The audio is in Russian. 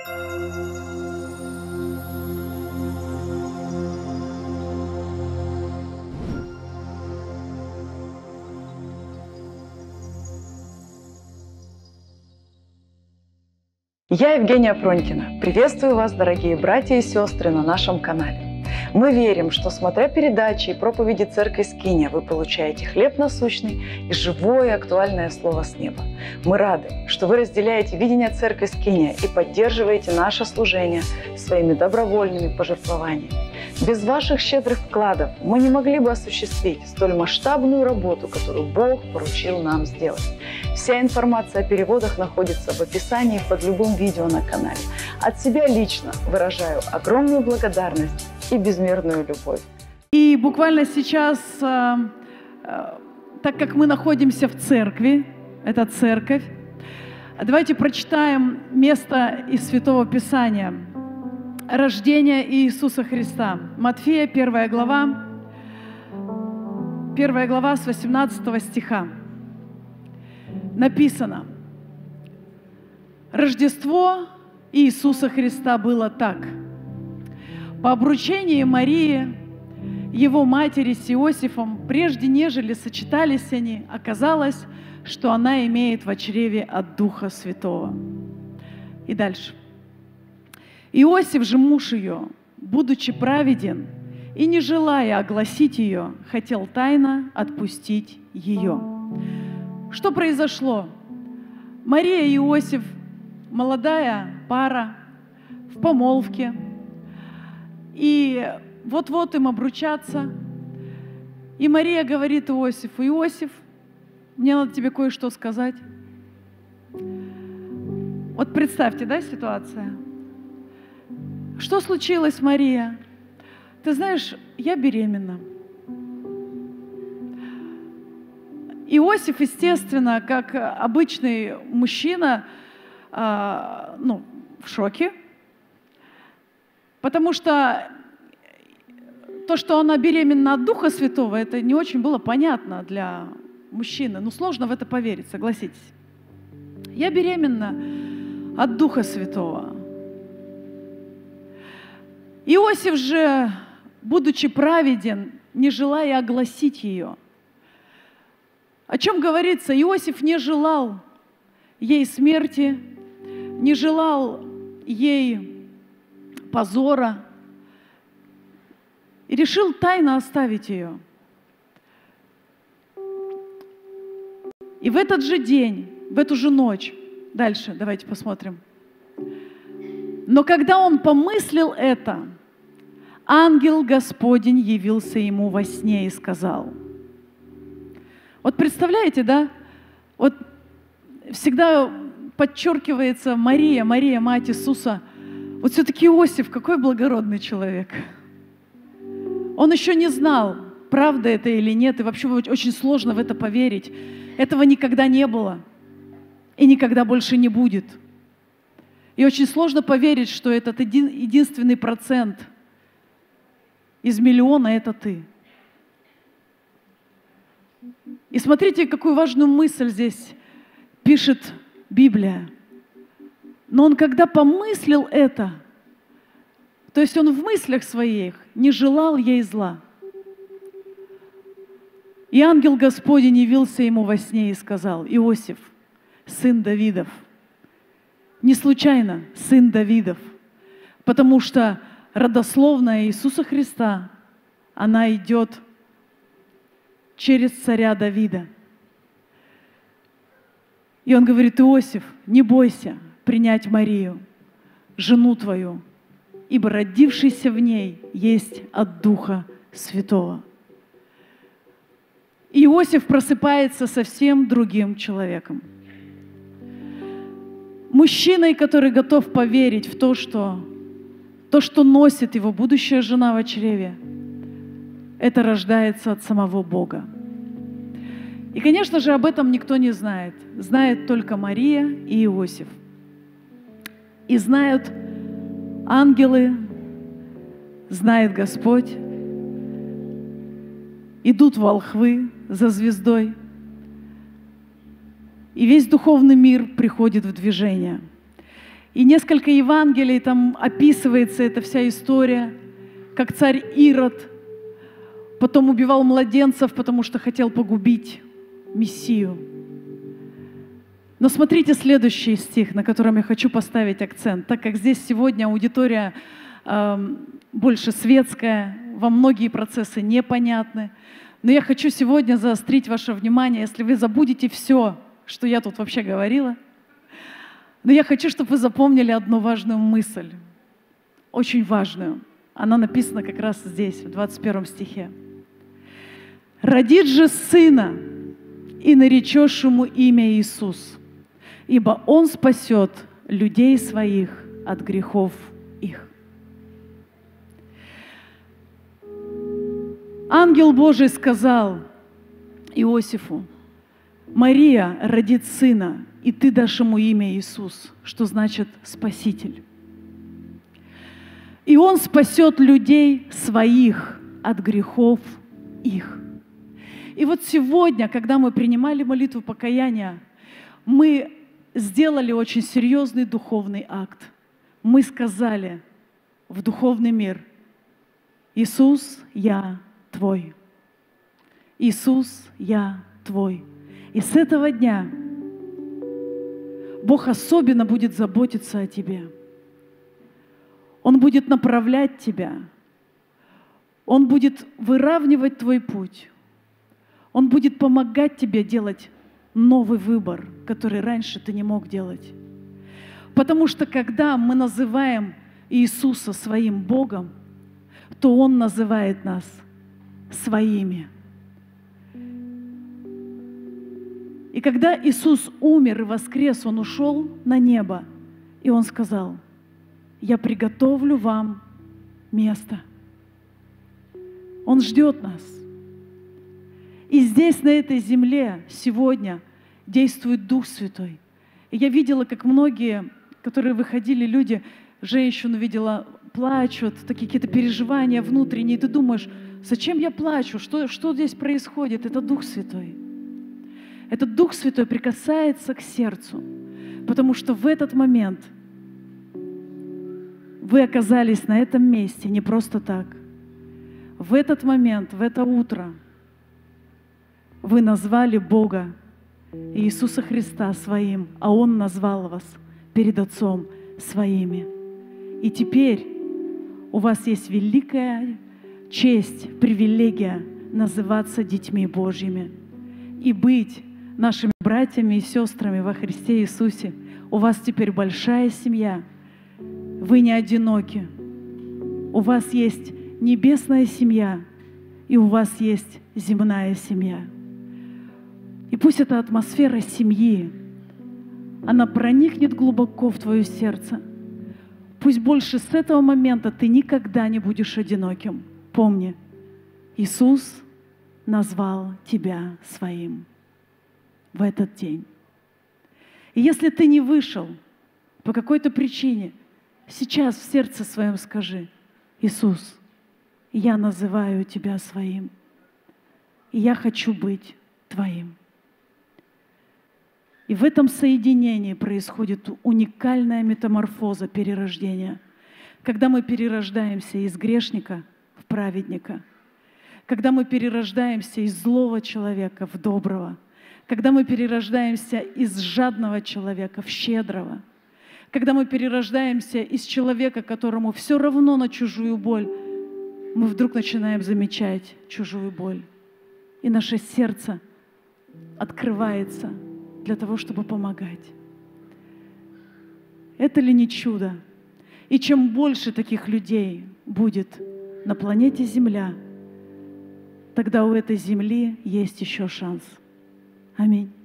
Я Евгения Пронькина. Приветствую вас, дорогие братья и сестры, на нашем канале. Мы верим, что, смотря передачи и проповеди Церкви Скиния, вы получаете хлеб насущный и живое актуальное слово с неба. Мы рады, что вы разделяете видение Церкви Скиния и поддерживаете наше служение своими добровольными пожертвованиями. Без ваших щедрых вкладов мы не могли бы осуществить столь масштабную работу, которую Бог поручил нам сделать. Вся информация о переводах находится в описании под любым видео на канале. От себя лично выражаю огромную благодарность и безмерную любовь. И буквально сейчас, так как мы находимся в церкви, это церковь, давайте прочитаем место из Святого Писания. Рождение Иисуса Христа. Матфея, 1 глава с 18 стиха. Написано: Рождество Иисуса Христа было так. По обручении Марии, его матери с Иосифом, прежде нежели сочетались они, оказалось, что она имеет в чреве от Духа Святого. И дальше. Иосиф же, муж ее, будучи праведен и не желая огласить ее, хотел тайно отпустить ее. Что произошло? Мария и Иосиф, молодая пара, в помолвке, и вот-вот им обручаться. И Мария говорит Иосифу: Иосиф, мне надо тебе кое-что сказать. Вот представьте, да, ситуация? Что случилось, Мария? Ты знаешь, я беременна. Иосиф, естественно, как обычный мужчина, в шоке, потому что то, что она беременна от Духа Святого, это не очень было понятно для мужчины. Ну, сложно в это поверить, согласитесь. Я беременна от Духа Святого. Иосиф же, будучи праведен, не желая огласить ее. О чем говорится? Иосиф не желал ей смерти, не желал ей позора и решил тайно оставить ее. И в этот же день, в эту же ночь, дальше давайте посмотрим. Но когда он помыслил это, ангел Господень явился ему во сне и сказал. Вот представляете, да? Вот всегда подчеркивается Мария, мать Иисуса. Вот все-таки Иосиф, какой благородный человек. Он еще не знал, правда это или нет, и вообще очень сложно в это поверить. Этого никогда не было и никогда больше не будет. И очень сложно поверить, что этот единственный процент из миллиона — это ты. И смотрите, какую важную мысль здесь пишет Библия. Но он, когда помыслил это, то есть он в мыслях своих не желал ей зла. И ангел Господень явился ему во сне и сказал: Иосиф, сын Давидов, не случайно сын Давидов, потому что родословная Иисуса Христа, она идет через царя Давида. И он говорит: Иосиф, не бойся принять Марию, жену твою, ибо родившийся в ней есть от Духа Святого. И Иосиф просыпается совсем другим человеком. Мужчиной, который готов поверить в то, что носит его будущая жена в чреве, это рождается от самого Бога. И, конечно же, об этом никто не знает. Знает только Мария и Иосиф. И знают ангелы, знает Господь. Идут волхвы за звездой. И весь духовный мир приходит в движение. И несколько Евангелий, там описывается эта вся история, как царь Ирод потом убивал младенцев, потому что хотел погубить Мессию. Но смотрите следующий стих, на котором я хочу поставить акцент, так как здесь сегодня аудитория больше светская, вам многие процессы непонятны. Но я хочу сегодня заострить ваше внимание, если вы забудете все, что я тут вообще говорила. Но я хочу, чтобы вы запомнили одну важную мысль, очень важную. Она написана как раз здесь, в 21 стихе. «Родит же сына, и наречешь ему имя Иисус, ибо он спасет людей своих от грехов их». Ангел Божий сказал Иосифу: «Мария родит сына, и ты дашь ему имя Иисус», что значит «спаситель». И он спасет людей своих от грехов их. И вот сегодня, когда мы принимали молитву покаяния, мы сделали очень серьезный духовный акт. Мы сказали в духовный мир: «Иисус, я Твой. Иисус, я Твой». И с этого дня Бог особенно будет заботиться о тебе. Он будет направлять тебя. Он будет выравнивать твой путь. Он будет помогать тебе делать новый выбор, который раньше ты не мог делать. Потому что когда мы называем Иисуса своим Богом, то Он называет нас своими. И когда Иисус умер и воскрес, Он ушел на небо, и Он сказал: «Я приготовлю вам место». Он ждет нас. И здесь, на этой земле, сегодня действует Дух Святой. И я видела, как многие, которые выходили, люди, женщину видела, плачут, такие какие-то переживания внутренние. И ты думаешь: зачем я плачу? Что здесь происходит? Это Дух Святой. Этот Дух Святой прикасается к сердцу, потому что в этот момент вы оказались на этом месте не просто так. В этот момент, в это утро вы назвали Бога, Иисуса Христа своим, а Он назвал вас перед Отцом своими. И теперь у вас есть великая честь, привилегия называться детьми Божьими и быть нашими братьями и сестрами во Христе Иисусе. У вас теперь большая семья. Вы не одиноки. У вас есть небесная семья, и у вас есть земная семья. И пусть эта атмосфера семьи, она проникнет глубоко в твое сердце. Пусть больше с этого момента ты никогда не будешь одиноким. Помни, Иисус назвал тебя своим в этот день. И если ты не вышел по какой-то причине, сейчас в сердце своем скажи: «Иисус, я называю Тебя своим, и я хочу быть Твоим». И в этом соединении происходит уникальная метаморфоза перерождения, когда мы перерождаемся из грешника в праведника, когда мы перерождаемся из злого человека в доброго, когда мы перерождаемся из жадного человека в щедрого, когда мы перерождаемся из человека, которому все равно на чужую боль, мы вдруг начинаем замечать чужую боль. И наше сердце открывается для того, чтобы помогать. Это ли не чудо? И чем больше таких людей будет на планете Земля, тогда у этой земли есть еще шанс. Аминь.